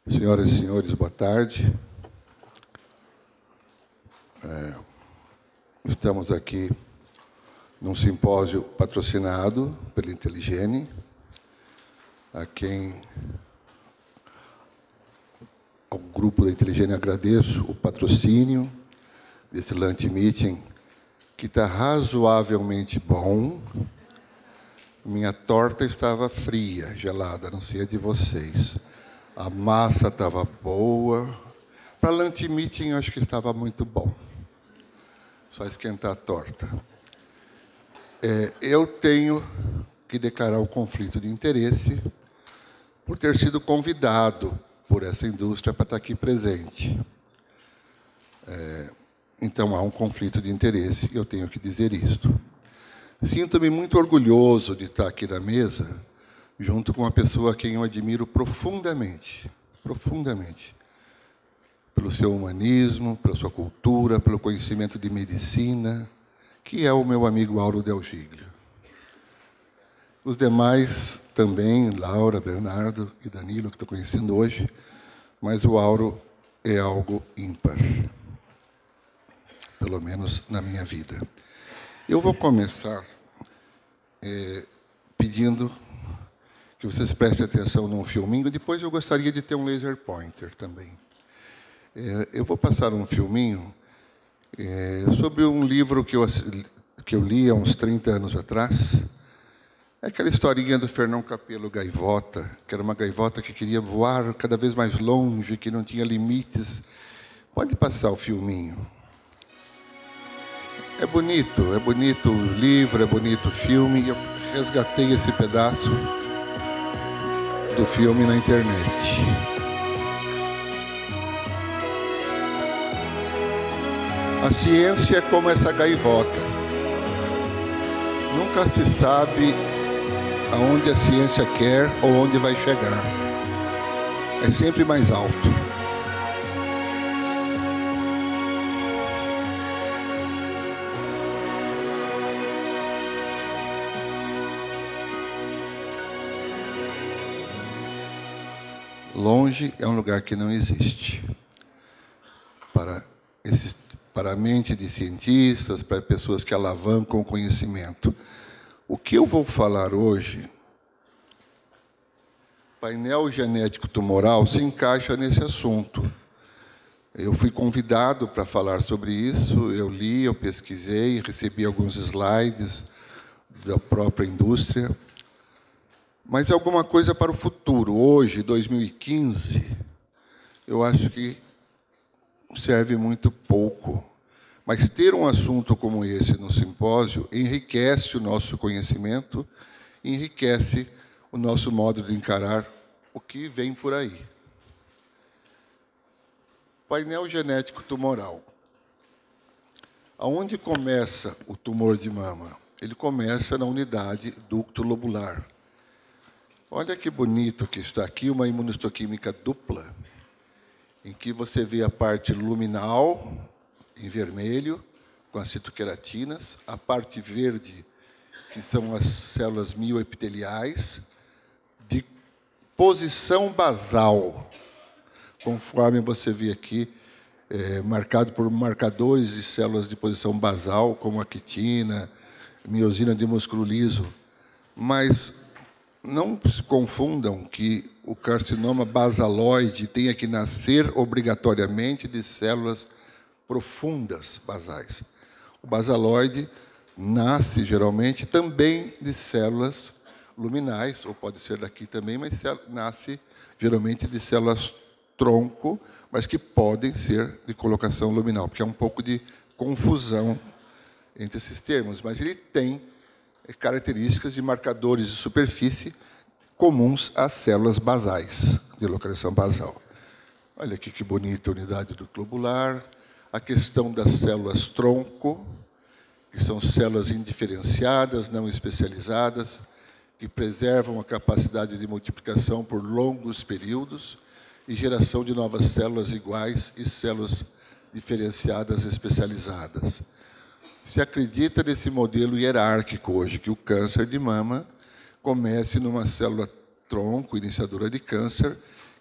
Senhoras e senhores, boa tarde. Estamos aqui num simpósio patrocinado pela Inteligene, a quem, ao grupo da Inteligene, agradeço o patrocínio desse lunch meeting, que está razoavelmente bom. Minha torta estava fria, gelada, não sei a de vocês. A massa estava boa. Para lunch meeting, eu acho que estava muito bom. Só esquentar a torta. Eu tenho que declarar um conflito de interesse por ter sido convidado por essa indústria para estar aqui presente. Então, há um conflito de interesse e eu tenho que dizer isto. Sinto-me muito orgulhoso de estar aqui na mesa, junto com uma pessoa a quem eu admiro profundamente, pelo seu humanismo, pela sua cultura, pelo conhecimento de medicina, que é o meu amigo Auro Del Giglio. Os demais também, Laura, Bernardo e Danilo, que estou conhecendo hoje, mas o Auro é algo ímpar, pelo menos na minha vida. Eu vou começar pedindo que vocês prestem atenção num filminho. Depois eu gostaria de ter um laser pointer também. Eu vou passar um filminho sobre um livro que eu li há uns 30 anos atrás. É aquela historinha do Fernão Capello Gaivota, que era uma gaivota que queria voar cada vez mais longe, que não tinha limites. Pode passar o filminho. É bonito o livro, é bonito o filme. Eu resgatei esse pedaço do filme na internet. A ciência é como essa gaivota. Nunca se sabe aonde a ciência quer ou onde vai chegar. É sempre mais alto. Longe é um lugar que não existe. Para a mente de cientistas, para pessoas que alavancam o conhecimento. O que eu vou falar hoje, painel genético tumoral, se encaixa nesse assunto. Eu fui convidado para falar sobre isso, eu li, eu pesquisei, recebi alguns slides da própria indústria. Mas é alguma coisa para o futuro. Hoje, 2015, eu acho que serve muito pouco. Mas ter um assunto como esse no simpósio enriquece o nosso conhecimento, enriquece o nosso modo de encarar o que vem por aí. Painel genético tumoral. Aonde começa o tumor de mama? Ele começa na unidade ducto lobular. Olha que bonito que está aqui, uma imunistoquímica dupla, em que você vê a parte luminal, em vermelho, com as citoqueratinas, a parte verde, que são as células mioepiteliais, de posição basal, conforme você vê aqui, marcado por marcadores de células de posição basal, como a quitina, miosina de músculo liso, mas não se confundam que o carcinoma basaloide tenha que nascer obrigatoriamente de células profundas basais. O basaloide nasce, geralmente, também de células luminais, ou pode ser daqui também, mas nasce, geralmente, de células tronco, mas que podem ser de colocação luminal, porque há um pouco de confusão entre esses termos, mas ele tem características de marcadores de superfície comuns às células basais, de localização basal. Olha aqui que bonita a unidade do globular. A questão das células tronco, que são células indiferenciadas, não especializadas, que preservam a capacidade de multiplicação por longos períodos e geração de novas células iguais e células diferenciadas especializadas. Se acredita nesse modelo hierárquico hoje, que o câncer de mama comece numa célula tronco, iniciadora de câncer,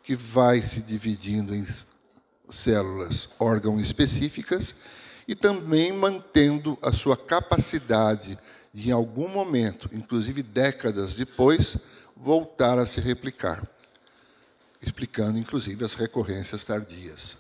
que vai se dividindo em células órgão específicas e também mantendo a sua capacidade de, em algum momento, inclusive décadas depois, voltar a se replicar, explicando, inclusive, as recorrências tardias.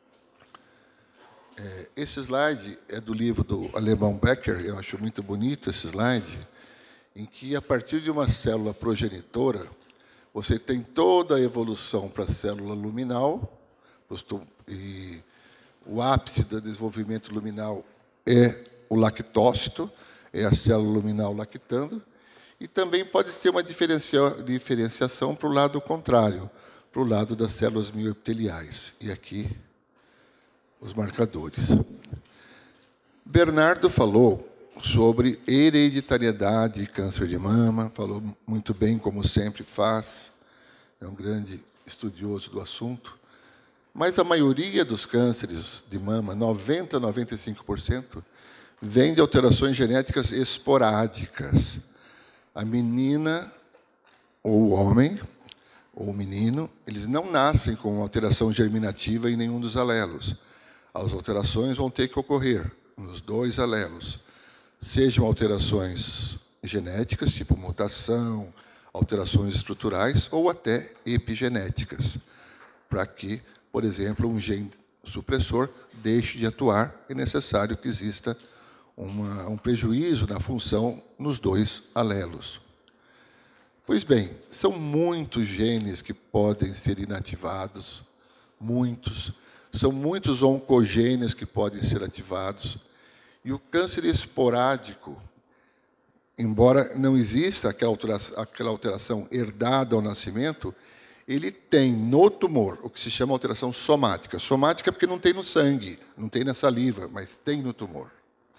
Esse slide é do livro do alemão Becker, eu acho muito bonito esse slide, em que, a partir de uma célula progenitora, você tem toda a evolução para a célula luminal, e o ápice do desenvolvimento luminal é o lactócito, é a célula luminal lactando, e também pode ter uma diferenciação para o lado contrário, para o lado das células mioepiteliais. E aqui, os marcadores. Bernardo falou sobre hereditariedade e câncer de mama, falou muito bem, como sempre faz, é um grande estudioso do assunto, mas a maioria dos cânceres de mama, 90% a 95%, vem de alterações genéticas esporádicas. A menina, ou o homem, ou o menino, eles não nascem com alteração germinativa em nenhum dos alelos. As alterações vão ter que ocorrer nos 2 alelos, sejam alterações genéticas, tipo mutação, alterações estruturais, ou até epigenéticas, para que, por exemplo, um gene supressor deixe de atuar, é necessário que exista um prejuízo na função nos 2 alelos. Pois bem, são muitos genes que podem ser inativados, muitos. São muitos oncogenes que podem ser ativados. E o câncer esporádico, embora não exista aquela alteração herdada ao nascimento, ele tem no tumor o que se chama alteração somática. Somática porque não tem no sangue, não tem na saliva, mas tem no tumor.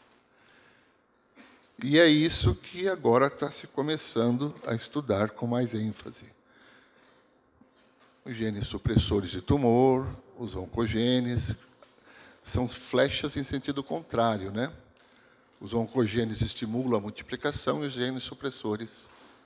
E é isso que agora está se começando a estudar com mais ênfase. Os genes supressores de tumor, os oncogenes, são flechas em sentido contrário, né? Os oncogenes estimulam a multiplicação e os genes supressores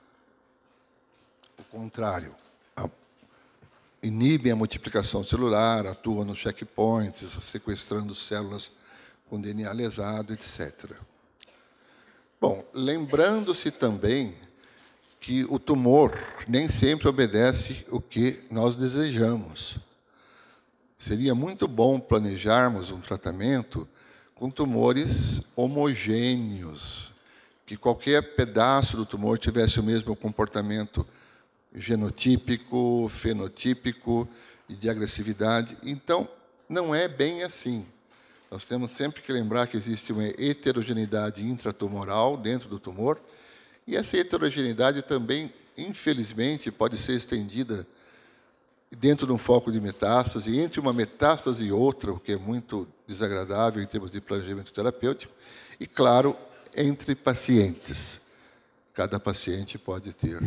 o contrário. Inibem a multiplicação celular, atuam nos checkpoints, sequestrando células com DNA lesado, etc. Bom, lembrando-se também que o tumor nem sempre obedece o que nós desejamos. Seria muito bom planejarmos um tratamento com tumores homogêneos, que qualquer pedaço do tumor tivesse o mesmo comportamento genotípico, fenotípico e de agressividade. Então, não é bem assim. Nós temos sempre que lembrar que existe uma heterogeneidade intratumoral dentro do tumor, e essa heterogeneidade também, infelizmente, pode ser estendida dentro de um foco de metástase, entre uma metástase e outra, o que é muito desagradável em termos de planejamento terapêutico, e, claro, entre pacientes. Cada paciente pode ter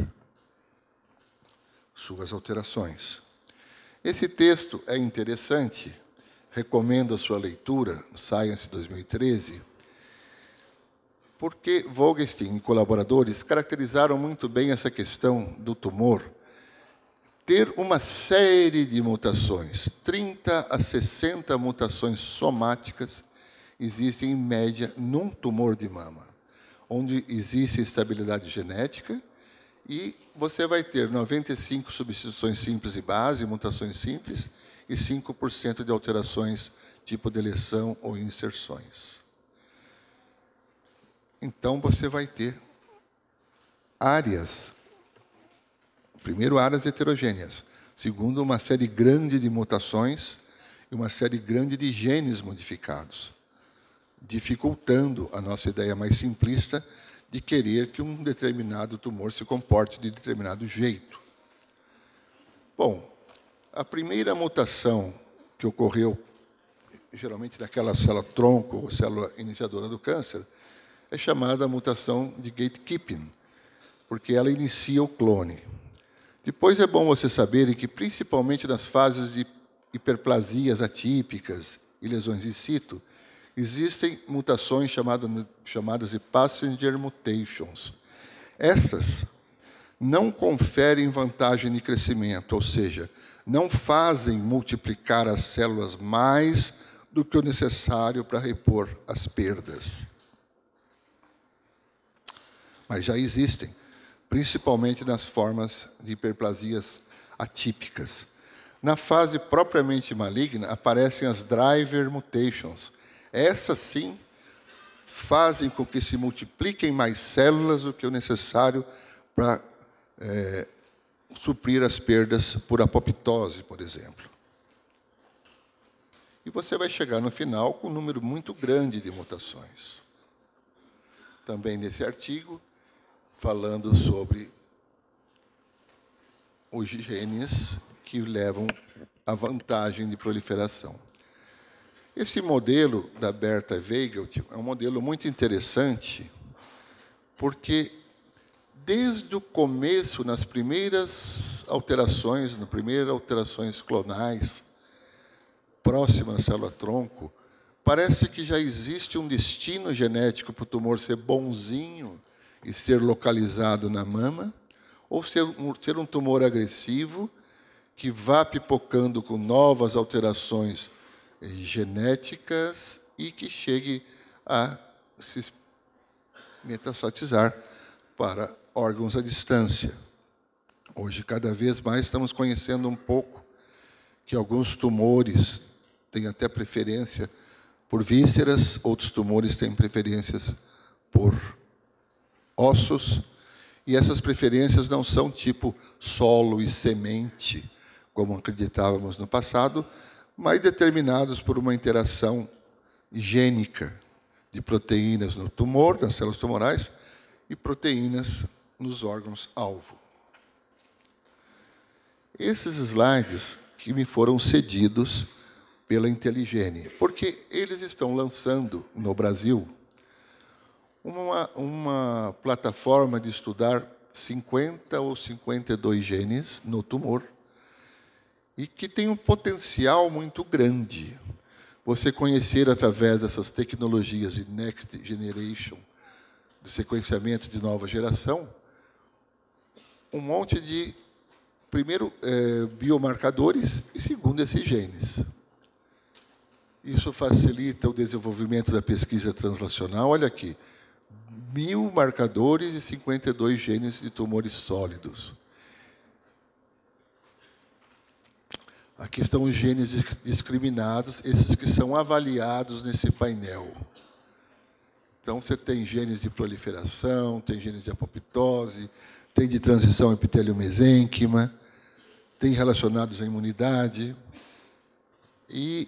suas alterações. Esse texto é interessante, recomendo a sua leitura, Science 2013, porque Vogelstein e colaboradores caracterizaram muito bem essa questão do tumor ter uma série de mutações, 30 a 60 mutações somáticas existem, em média, num tumor de mama, onde existe estabilidade genética e você vai ter 95 substituições simples de base, mutações simples, e 5% de alterações tipo deleção ou inserções. Então, você vai ter áreas. Primeiro, áreas heterogêneas. Segundo, uma série grande de mutações e uma série grande de genes modificados, dificultando a nossa ideia mais simplista de querer que um determinado tumor se comporte de determinado jeito. Bom, a primeira mutação que ocorreu, geralmente naquela célula-tronco, ou célula iniciadora do câncer, é chamada mutação de gatekeeping, porque ela inicia o clone. Depois é bom você saber que, principalmente nas fases de hiperplasias atípicas e lesões in situ, existem mutações chamadas de passenger mutations. Estas não conferem vantagem de crescimento, ou seja, não fazem multiplicar as células mais do que o necessário para repor as perdas. Mas já existem, principalmente nas formas de hiperplasias atípicas. Na fase propriamente maligna, aparecem as driver mutations. Essas, sim, fazem com que se multipliquem mais células do que o necessário para suprir as perdas por apoptose, por exemplo. E você vai chegar no final com um número muito grande de mutações. Também nesse artigo, falando sobre os genes que levam à vantagem de proliferação. Esse modelo da Berta Weigelt é um modelo muito interessante, porque desde o começo, nas primeiras alterações clonais, próximas à célula-tronco, parece que já existe um destino genético para o tumor ser bonzinho e ser localizado na mama, ou ser um tumor agressivo que vá pipocando com novas alterações genéticas e que chegue a se metastatizar para órgãos à distância. Hoje, cada vez mais, estamos conhecendo um pouco que alguns tumores têm até preferência por vísceras, outros tumores têm preferências por ossos, e essas preferências não são tipo solo e semente, como acreditávamos no passado, mas determinados por uma interação gênica de proteínas no tumor, nas células tumorais, e proteínas nos órgãos-alvo. Esses slides que me foram cedidos pela Inteligene, porque eles estão lançando no Brasil uma plataforma de estudar 50 ou 52 genes no tumor e que tem um potencial muito grande. Você conhecer através dessas tecnologias de Next Generation, do sequenciamento de nova geração, um monte de, primeiro, biomarcadores e, segundo, esses genes. Isso facilita o desenvolvimento da pesquisa translacional. Olha aqui, 1000 marcadores e 52 genes de tumores sólidos. Aqui estão os genes discriminados, esses que são avaliados nesse painel. Então, você tem genes de proliferação, tem genes de apoptose, tem de transição epitélio-mesênquima, tem relacionados à imunidade. E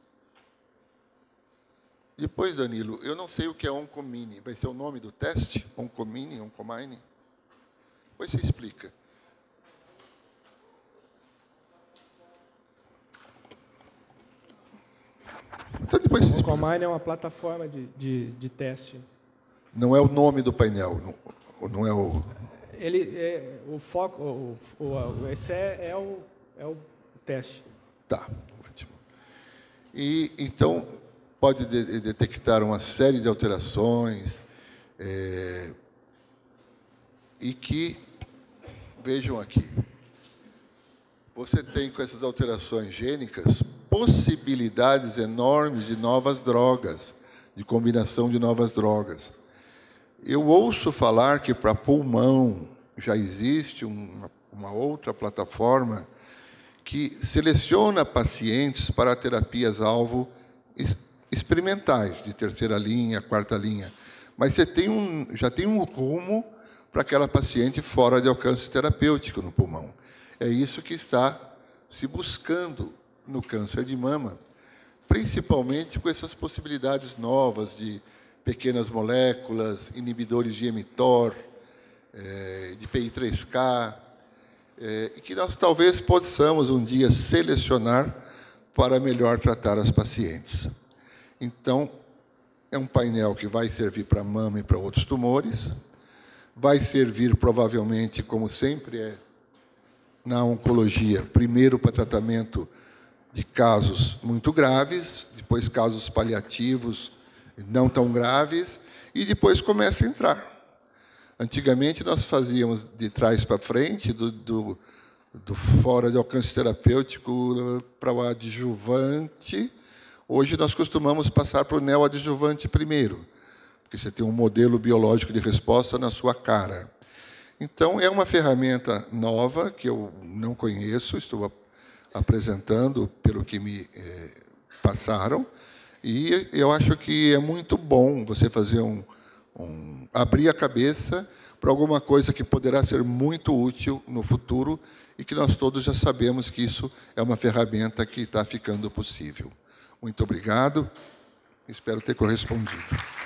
depois, Danilo, eu não sei o que é Oncomine. Vai ser o nome do teste? Oncomine, Oncomine? Depois você explica. Então, depois você explica. Oncomine é uma plataforma de teste. Não é o nome do painel, não é o... Ele é o foco, esse é o teste. Tá, ótimo. E então pode detectar uma série de alterações e que, vejam aqui, você tem com essas alterações gênicas possibilidades enormes de novas drogas, de combinação de novas drogas. Eu ouço falar que para pulmão já existe uma outra plataforma que seleciona pacientes para terapias-alvo experimentais, de terceira linha, quarta linha. Mas você já tem um rumo para aquela paciente fora de alcance terapêutico no pulmão. É isso que está se buscando no câncer de mama, principalmente com essas possibilidades novas de pequenas moléculas, inibidores de mTOR, de PI3K, e que nós talvez possamos um dia selecionar para melhor tratar as pacientes. Então, é um painel que vai servir para mama e para outros tumores, vai servir provavelmente, como sempre é na oncologia, primeiro para tratamento de casos muito graves, depois casos paliativos não tão graves, e depois começa a entrar. Antigamente, nós fazíamos de trás para frente, do do fora de alcance terapêutico para o adjuvante. Hoje nós costumamos passar para o neoadjuvante primeiro, porque você tem um modelo biológico de resposta na sua cara. Então, é uma ferramenta nova que eu não conheço, estou apresentando pelo que me passaram, e eu acho que é muito bom você fazer abrir a cabeça para alguma coisa que poderá ser muito útil no futuro e que nós todos já sabemos que isso é uma ferramenta que está ficando possível. Muito obrigado, espero ter correspondido.